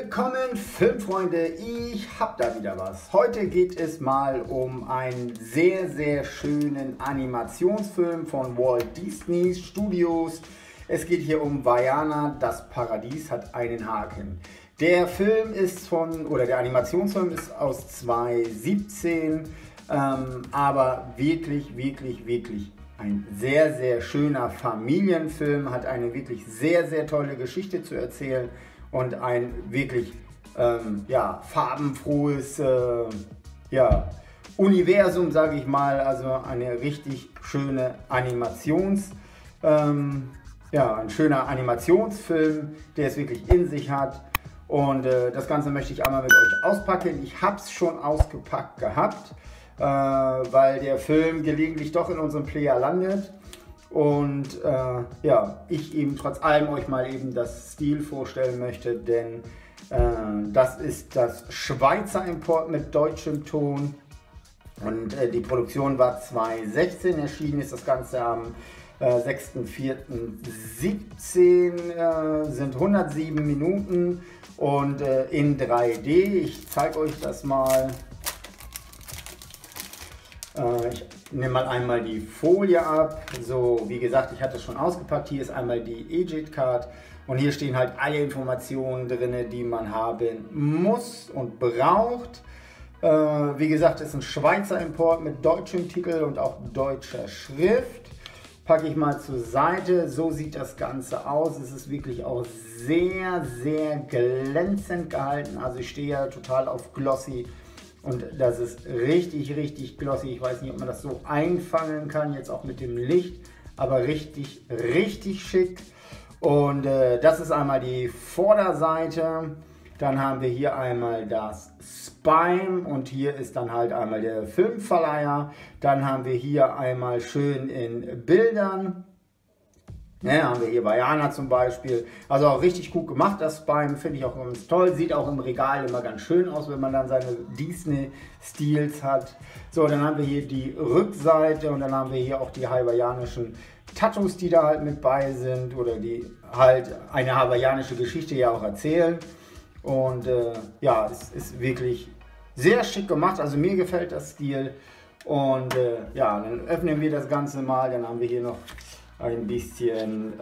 Willkommen Filmfreunde, ich habe da wieder was. Heute geht es mal um einen sehr, sehr schönen Animationsfilm von Walt Disney Studios. Es geht hier um Vaiana, das Paradies hat einen Haken. Der Film ist der Animationsfilm ist aus 2017, aber wirklich, wirklich, wirklich ein sehr, sehr schöner Familienfilm, hat eine wirklich sehr, sehr tolle Geschichte zu erzählen und ein wirklich farbenfrohes Universum, sage ich mal, also eine richtig schöne ein schöner Animationsfilm, der es wirklich in sich hat. Und das Ganze möchte ich einmal mit euch auspacken. Ich habe es schon ausgepackt gehabt, weil der Film gelegentlich doch in unserem Player landet. Und ich eben trotz allem euch mal eben das Stil vorstellen möchte, denn das ist das Schweizer Import mit deutschem Ton. Und die Produktion war 2016, erschienen ist das Ganze am 6.4.17, sind 107 Minuten und in 3D. Ich zeige euch das mal. Ich nehme mal einmal die Folie ab. So, wie gesagt, ich hatte es schon ausgepackt. Hier ist einmal die EJIT-Card und hier stehen halt alle Informationen drin, die man haben muss und braucht. Wie gesagt, es ist ein Schweizer Import mit deutschem Titel und auch deutscher Schrift. Packe ich mal zur Seite. So sieht das Ganze aus. Es ist wirklich auch sehr, sehr glänzend gehalten. Also ich stehe ja total auf Glossy. Und das ist richtig, richtig glossy. Ich weiß nicht, ob man das so einfangen kann, jetzt auch mit dem Licht, aber richtig, richtig schick. Und das ist einmal die Vorderseite. Dann haben wir hier einmal das Spine und hier ist dann halt einmal der Filmverleiher. Dann haben wir hier einmal schön in Bildern. Ja, haben wir hier Vaiana zum Beispiel. Also auch richtig gut gemacht, das Spine, finde ich auch ganz toll. Sieht auch im Regal immer ganz schön aus, wenn man dann seine Disney-Stils hat. So, dann haben wir hier die Rückseite und dann haben wir hier auch die hawaiianischen Tattoos, die da halt mit bei sind oder die halt eine hawaiianische Geschichte ja auch erzählen. Und es ist wirklich sehr schick gemacht, also mir gefällt das Stil. Und dann öffnen wir das Ganze mal, dann haben wir hier noch ein bisschen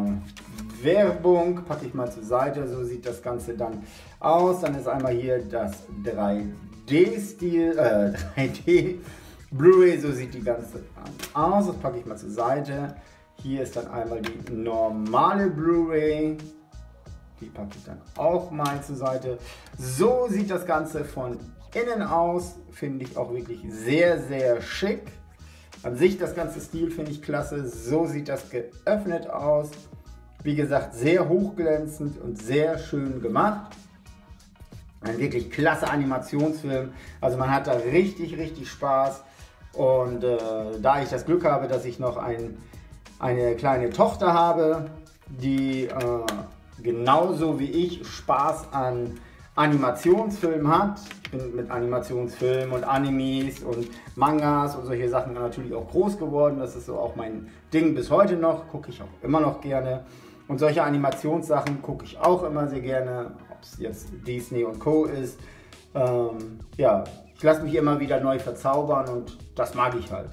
Werbung, packe ich mal zur Seite, so sieht das Ganze dann aus. Dann ist einmal hier das 3D-Stil, 3D Blu-ray, so sieht die ganze aus, das packe ich mal zur Seite. Hier ist dann einmal die normale Blu-ray, die packe ich dann auch mal zur Seite. So sieht das Ganze von innen aus, finde ich auch wirklich sehr, sehr schick. An sich das ganze Stil finde ich klasse, so sieht das geöffnet aus. Wie gesagt, sehr hochglänzend und sehr schön gemacht. Ein wirklich klasse Animationsfilm, also man hat da richtig, richtig Spaß. Und da ich das Glück habe, dass ich noch eine kleine Tochter habe, die genauso wie ich Spaß an Animationsfilm hat. Ich bin mit Animationsfilmen und Animes und Mangas und solche Sachen natürlich auch groß geworden. Das ist so auch mein Ding bis heute noch, gucke ich auch immer noch gerne. Und solche Animationssachen gucke ich auch immer sehr gerne, ob es jetzt Disney und Co. ist. Ich lasse mich immer wieder neu verzaubern und das mag ich halt.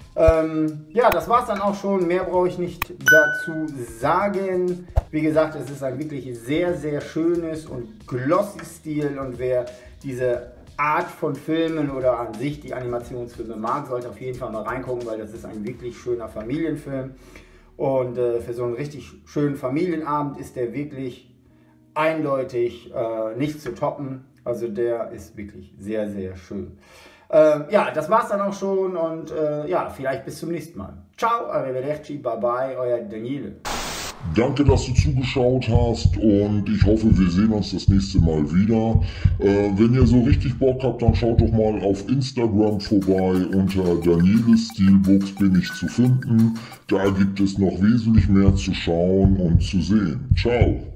Das war es dann auch schon, mehr brauche ich nicht dazu sagen. Wie gesagt, es ist ein wirklich sehr, sehr schönes und glossy Stil und wer diese Art von Filmen oder an sich die Animationsfilme mag, sollte auf jeden Fall mal reingucken, weil das ist ein wirklich schöner Familienfilm und für so einen richtig schönen Familienabend ist der wirklich eindeutig nicht zu toppen. Also der ist wirklich sehr, sehr schön. Das war's dann auch schon und vielleicht bis zum nächsten Mal. Ciao, arrivederci, bye bye, euer Daniele. Danke, dass du zugeschaut hast und ich hoffe, wir sehen uns das nächste Mal wieder. Wenn ihr so richtig Bock habt, dann schaut doch mal auf Instagram vorbei. Unter Daniele Steelbooks bin ich zu finden. Da gibt es noch wesentlich mehr zu schauen und zu sehen. Ciao.